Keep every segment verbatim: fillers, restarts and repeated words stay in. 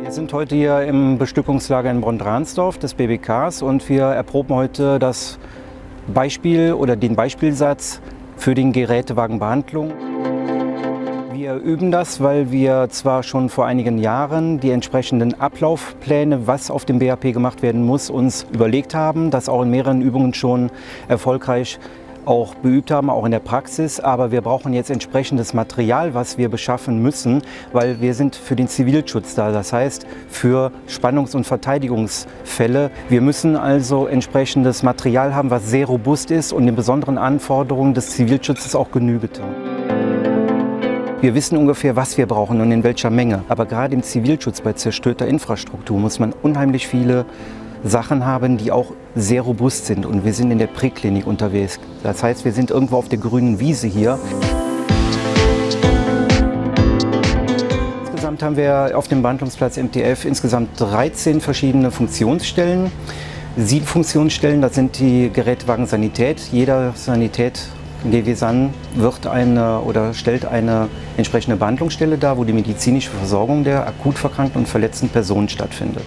Wir sind heute hier im Bestückungslager in Bonn-Dransdorf des B B Ks und wir erproben heute das Beispiel oder den Beispielsatz für den Gerätewagenbehandlung. Wir üben das, weil wir zwar schon vor einigen Jahren die entsprechenden Ablaufpläne, was auf dem B H P gemacht werden muss, uns überlegt haben, das auch in mehreren Übungen schon erfolgreich auch beübt haben, auch in der Praxis, aber wir brauchen jetzt entsprechendes Material, was wir beschaffen müssen, weil wir sind für den Zivilschutz da, das heißt für Spannungs- und Verteidigungsfälle. Wir müssen also entsprechendes Material haben, was sehr robust ist und den besonderen Anforderungen des Zivilschutzes auch Genüge tut. Wir wissen ungefähr, was wir brauchen und in welcher Menge, aber gerade im Zivilschutz bei zerstörter Infrastruktur muss man unheimlich viele Sachen haben, die auch sehr robust sind, und wir sind in der Präklinik unterwegs. Das heißt, wir sind irgendwo auf der grünen Wiese hier. Insgesamt haben wir auf dem Behandlungsplatz M T F insgesamt dreizehn verschiedene Funktionsstellen. Sieben Funktionsstellen, das sind die Gerätewagen Sanität. Jeder Sanität G W San wird eine oder stellt eine entsprechende Behandlungsstelle dar, wo die medizinische Versorgung der akut verkrankten und verletzten Personen stattfindet.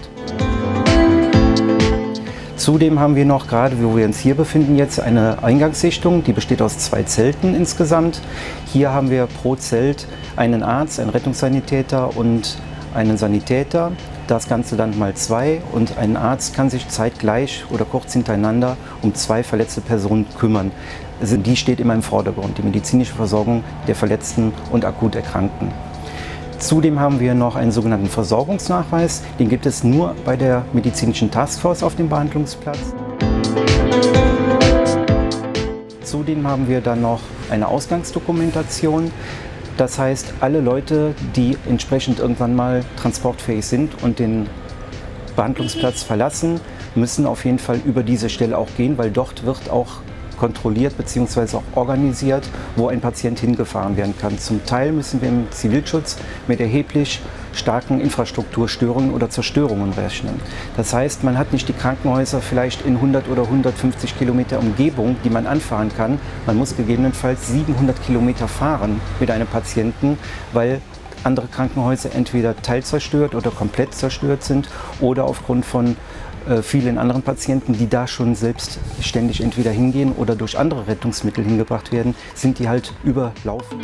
Zudem haben wir noch, gerade wo wir uns hier befinden jetzt, eine Eingangssichtung, die besteht aus zwei Zelten insgesamt. Hier haben wir pro Zelt einen Arzt, einen Rettungssanitäter und einen Sanitäter. Das Ganze dann mal zwei, und ein Arzt kann sich zeitgleich oder kurz hintereinander um zwei verletzte Personen kümmern. Also die steht immer im Vordergrund, die medizinische Versorgung der Verletzten und akut Erkrankten. Zudem haben wir noch einen sogenannten Versorgungsnachweis. Den gibt es nur bei der medizinischen Taskforce auf dem Behandlungsplatz. Zudem haben wir dann noch eine Ausgangsdokumentation. Das heißt, alle Leute, die entsprechend irgendwann mal transportfähig sind und den Behandlungsplatz verlassen, müssen auf jeden Fall über diese Stelle auch gehen, weil dort wird auch kontrolliert bzw. auch organisiert, wo ein Patient hingefahren werden kann. Zum Teil müssen wir im Zivilschutz mit erheblich starken Infrastrukturstörungen oder Zerstörungen rechnen. Das heißt, man hat nicht die Krankenhäuser vielleicht in hundert oder hundertfünfzig Kilometer Umgebung, die man anfahren kann. Man muss gegebenenfalls siebenhundert Kilometer fahren mit einem Patienten, weil andere Krankenhäuser entweder teilzerstört oder komplett zerstört sind oder aufgrund von äh, vielen anderen Patienten, die da schon selbstständig entweder hingehen oder durch andere Rettungsmittel hingebracht werden, sind die halt überlaufen.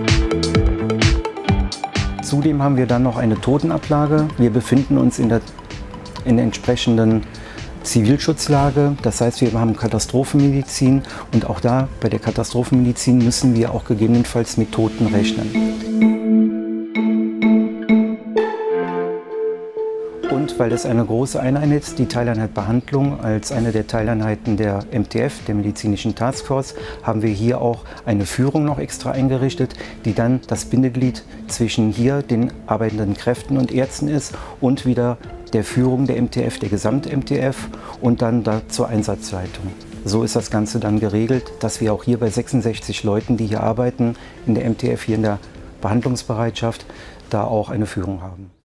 Zudem haben wir dann noch eine Totenablage. Wir befinden uns in der, in der entsprechenden Zivilschutzlage. Das heißt, wir haben Katastrophenmedizin, und auch da bei der Katastrophenmedizin müssen wir auch gegebenenfalls mit Toten rechnen. Und weil das eine große Einheit ist, die Teileinheit Behandlung als eine der Teileinheiten der M T F, der medizinischen Taskforce, haben wir hier auch eine Führung noch extra eingerichtet, die dann das Bindeglied zwischen hier den arbeitenden Kräften und Ärzten ist und wieder der Führung der M T F, der Gesamt-M T F, und dann da zur Einsatzleitung. So ist das Ganze dann geregelt, dass wir auch hier bei sechsundsechzig Leuten, die hier arbeiten, in der M T F, hier in der Behandlungsbereitschaft, da auch eine Führung haben.